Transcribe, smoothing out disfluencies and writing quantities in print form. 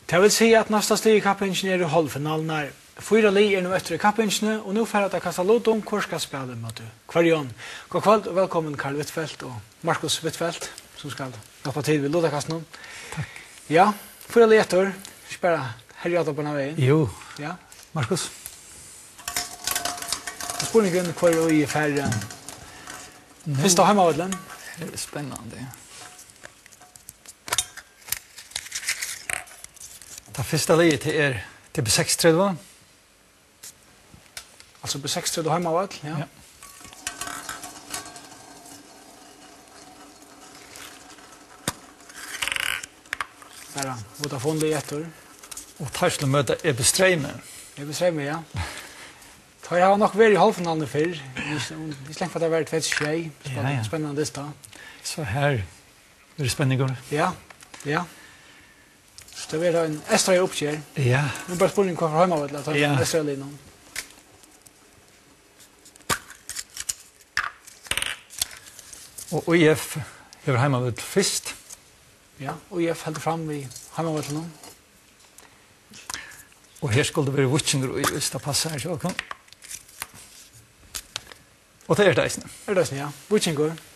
Det vil si at nästa steg i kappingen er i halvfinalen her. 4 li er nå etter i kappingene, og nå får jeg kasta lot om hvor skal spille mot Kvarion. God kveld og velkommen Karl Wittfeldt og Markus Wittfeldt, som skal hjelpe til ved lodakasten. Takk. Ja, 4 li etter. Spør herre på denne veien. Jo, ja. Markus. Spurningen hvor er i færre. Første hjemmeavdelen. Det er spennende. Det første liet til på 6-30. Altså på 6-30 hjemmeavdel, ja. Der er Vodafone liet etter. Og tar til å møte Ebestreime. Ebestreime, ja. Jeg har nok vært i halvfinalen før. Vi slengt for at det har vært 26. Spennende lista. Så her blir det spennende. Ja, ja. Så det blir en ekstra oppkjør. Ja. Nå bare spørsmålet hva for hjemme at ta en ekstra linje. Og IF har hjemme først. Ja, og IF holder frem i hjemme nå. Og her skulle det være Wutchinger og hvis det passer her. Og det er det eisene. Det er det eisene, ja. Wutchinger.